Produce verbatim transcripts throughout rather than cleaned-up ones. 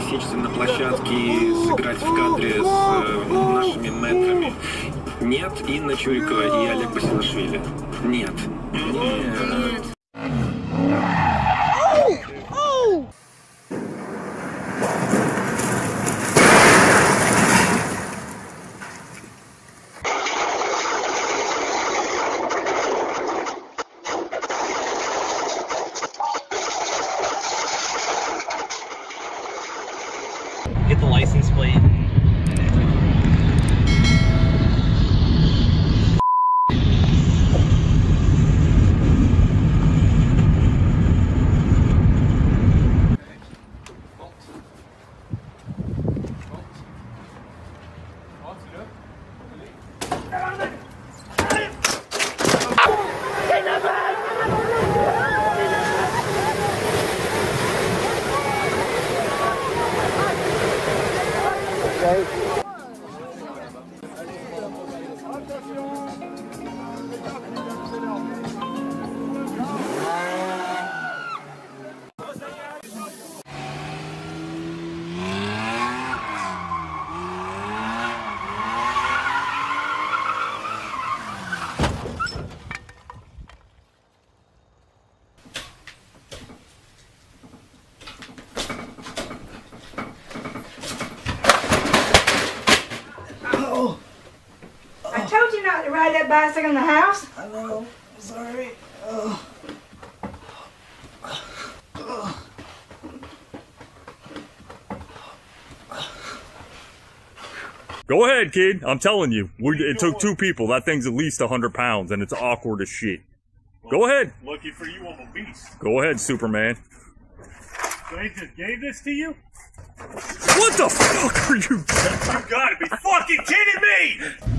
пересечься на площадке и сыграть в кадре с э, нашими мэтрами? Нет, Инна Чурикова и Олег Басилашвили. Нет. Нет. Get the license plate. I told you not to ride that bicycle in the house. I know. Sorry. Oh. Go ahead, kid. I'm telling you. We, it took two people. That thing's at least one hundred pounds, and it's awkward as shit. Go ahead. Lucky for you, I'm a beast. Go ahead, Superman. They just gave this to you? What the fuck are you doing? You gotta be fucking kidding me!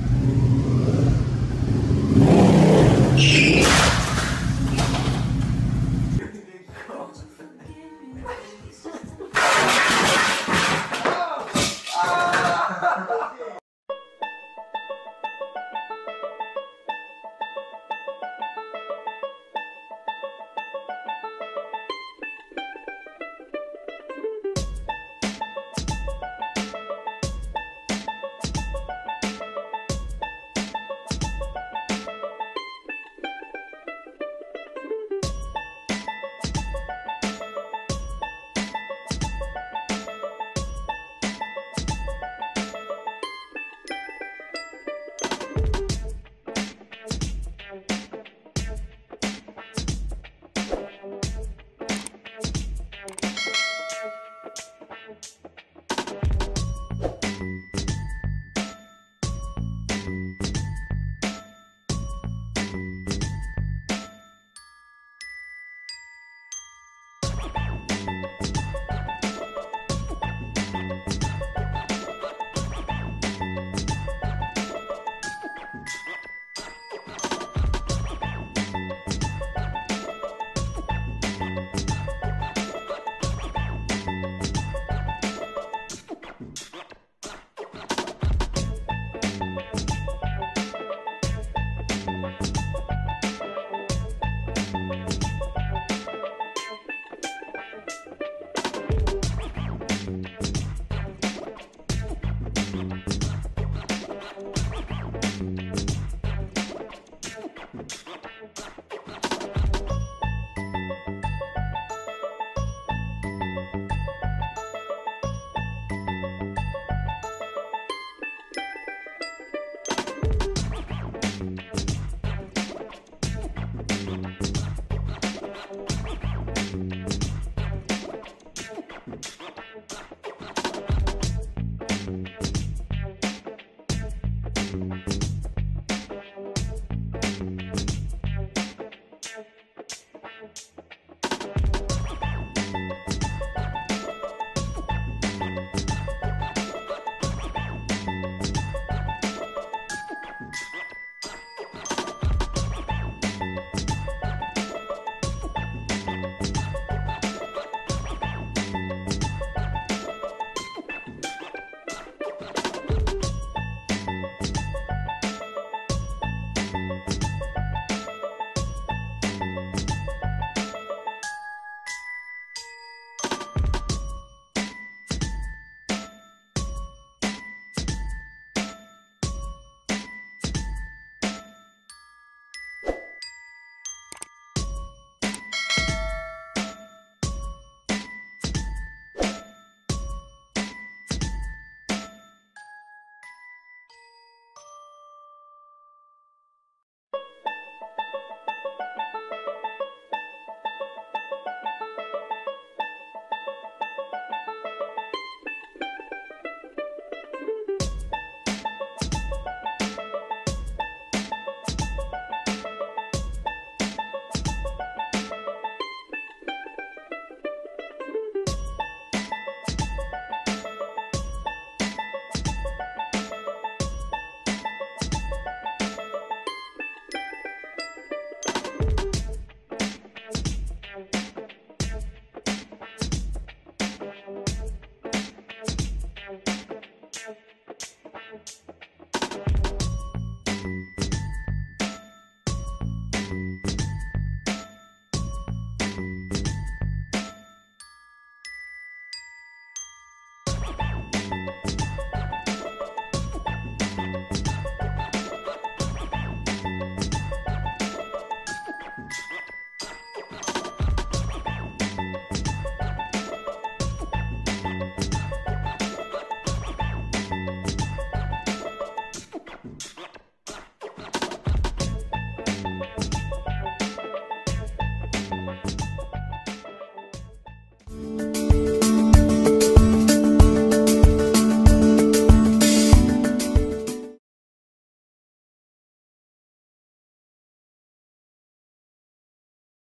Thank you.